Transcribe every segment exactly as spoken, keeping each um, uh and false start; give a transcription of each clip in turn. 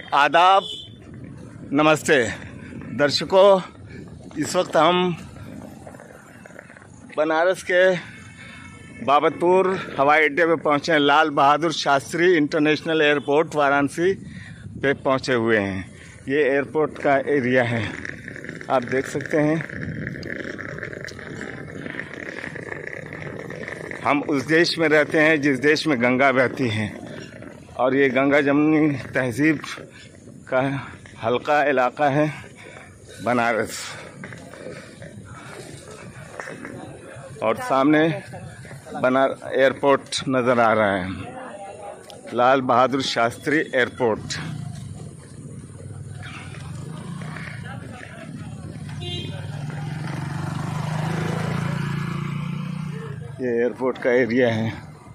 आदाब, नमस्ते दर्शकों। इस वक्त हम बनारस के बाबतपुर हवाई अड्डे पे पहुँचे हैं। लाल बहादुर शास्त्री इंटरनेशनल एयरपोर्ट वाराणसी पे पहुँचे हुए हैं। ये एयरपोर्ट का एरिया है, आप देख सकते हैं। हम उस देश में रहते हैं जिस देश में गंगा बहती है, और ये गंगा जमुनी तहजीब का हल्का इलाका है बनारस। और सामने बना एयरपोर्ट नज़र आ रहा है, लाल बहादुर शास्त्री एयरपोर्ट। ये एयरपोर्ट का एरिया है।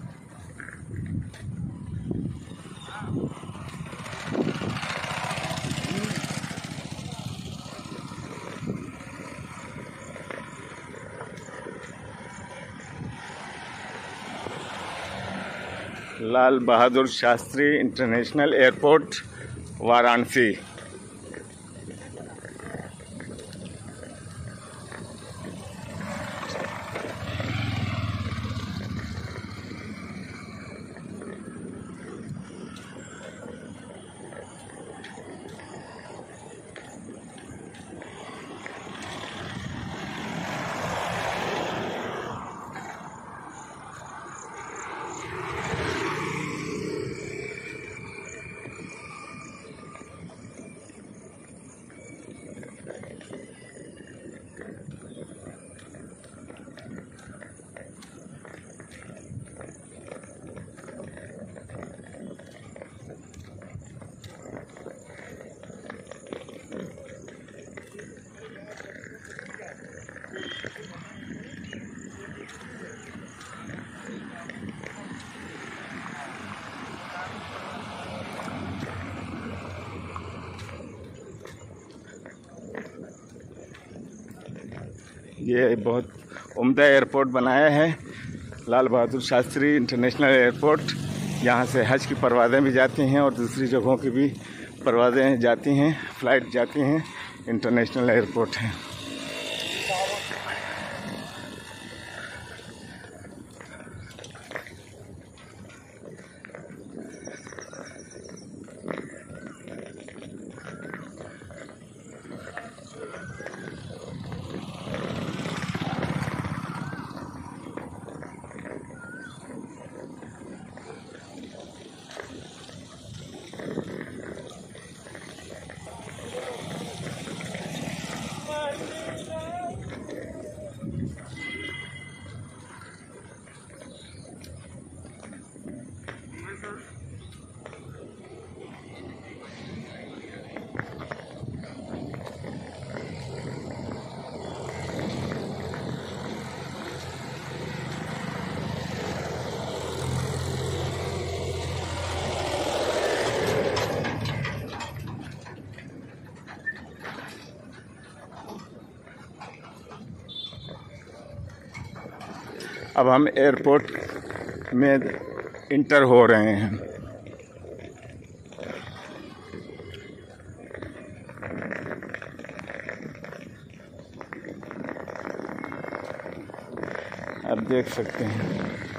Lal Bahadur Shastri international airport Varanasi. ये बहुत उम्दा एयरपोर्ट बनाया है लाल बहादुर शास्त्री इंटरनेशनल एयरपोर्ट। यहाँ से हज की परवाज़ें भी जाती हैं और दूसरी जगहों की भी परवाज़ें जाती हैं, फ़्लाइट जाती हैं। इंटरनेशनल एयरपोर्ट है। अब हम एयरपोर्ट में इंटर हो रहे हैं। आप देख सकते हैं।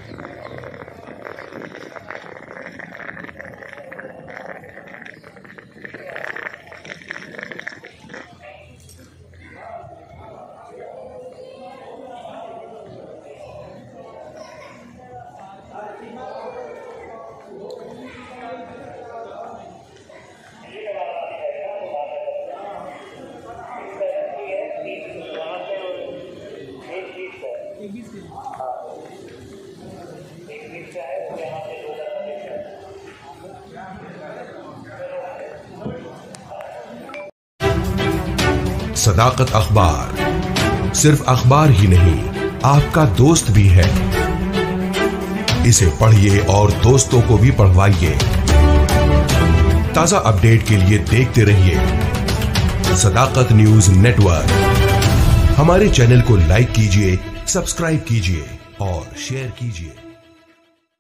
सदाकत अखबार सिर्फ अखबार ही नहीं, आपका दोस्त भी है। इसे पढ़िए और दोस्तों को भी पढ़वाइए। ताजा अपडेट के लिए देखते रहिए सदाकत न्यूज नेटवर्क। हमारे चैनल को लाइक कीजिए, सब्सक्राइब कीजिए और शेयर कीजिए।